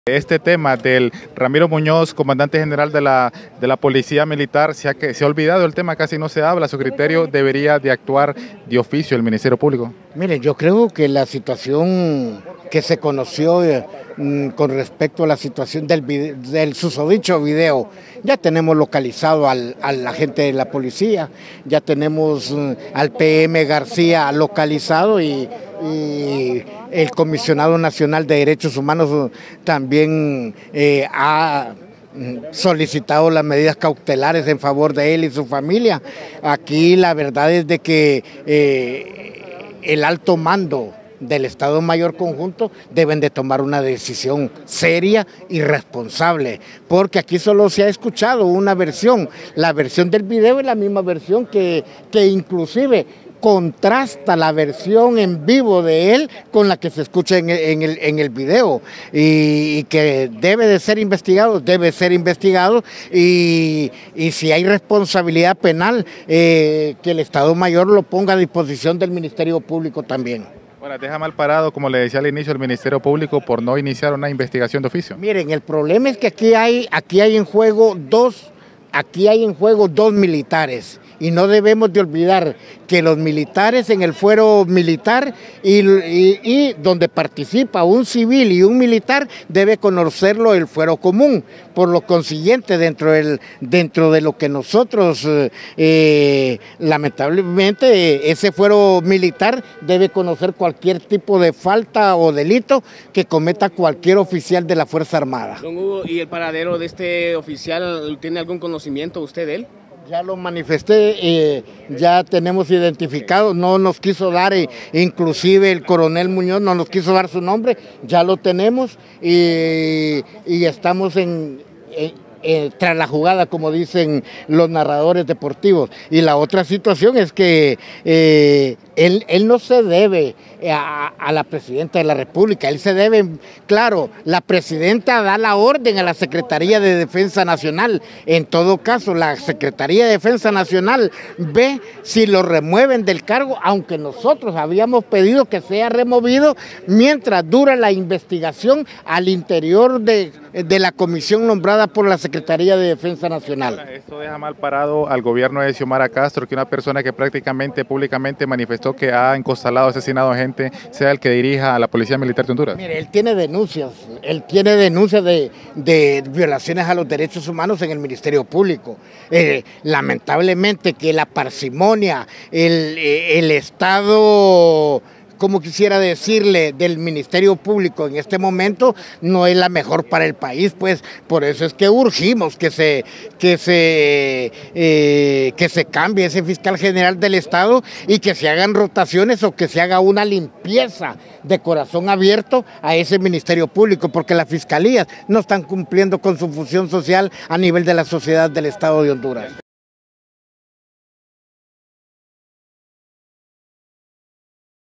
Este tema del Ramiro Muñoz, comandante general de la Policía Militar, se ha olvidado el tema, casi no se habla. A su criterio, ¿debería de actuar de oficio el Ministerio Público? Miren, yo creo que la situación que se conoció con respecto a la situación del susodicho video, ya tenemos localizado al agente de la policía, ya tenemos al PM García localizado y el Comisionado Nacional de Derechos Humanos también ha solicitado las medidas cautelares en favor de él y su familia. Aquí la verdad es de que el alto mando del Estado Mayor Conjunto deben de tomar una decisión seria y responsable, porque aquí solo se ha escuchado una versión, la versión del video es la misma versión que inclusive contrasta la versión en vivo de él con la que se escucha en el video y que debe de ser investigado, y si hay responsabilidad penal, que el Estado Mayor lo ponga a disposición del Ministerio Público también. Bueno, deja mal parado, como le decía al inicio, el Ministerio Público por no iniciar una investigación de oficio. Miren, el problema es que aquí hay en juego dos militares. Y no debemos de olvidar que los militares en el fuero militar y donde participa un civil y un militar debe conocerlo el fuero común. Por lo consiguiente, dentro de lo que nosotros, lamentablemente, ese fuero militar debe conocer cualquier tipo de falta o delito que cometa cualquier oficial de la Fuerza Armada. Don Hugo, ¿y el paradero de este oficial, tiene algún conocimiento usted de él? Ya lo manifesté, ya tenemos identificado, no nos quiso dar, inclusive el coronel Muñoz no nos quiso dar su nombre, ya lo tenemos y estamos tras la jugada, como dicen los narradores deportivos. Y la otra situación es que él no se debe a la presidenta de la República, él se debe, claro, la presidenta da la orden a la Secretaría de Defensa Nacional. En todo caso, la Secretaría de Defensa Nacional ve si lo remueven del cargo, aunque nosotros habíamos pedido que sea removido mientras dura la investigación al interior de la comisión nombrada por la Secretaría de Defensa Nacional. Esto deja mal parado al gobierno de Xiomara Castro, que una persona que prácticamente públicamente manifestó que ha encostalado, asesinado gente, sea el que dirija a la Policía Militar de Honduras. Mire, él tiene denuncias de violaciones a los derechos humanos en el Ministerio Público. Lamentablemente que la parsimonia, el Estado, como quisiera decirle, del Ministerio Público en este momento no es la mejor para el país, pues por eso es que urgimos que se cambie ese fiscal general del Estado y que se hagan rotaciones o que se haga una limpieza de corazón abierto a ese Ministerio Público, porque las fiscalías no están cumpliendo con su función social a nivel de la sociedad del Estado de Honduras.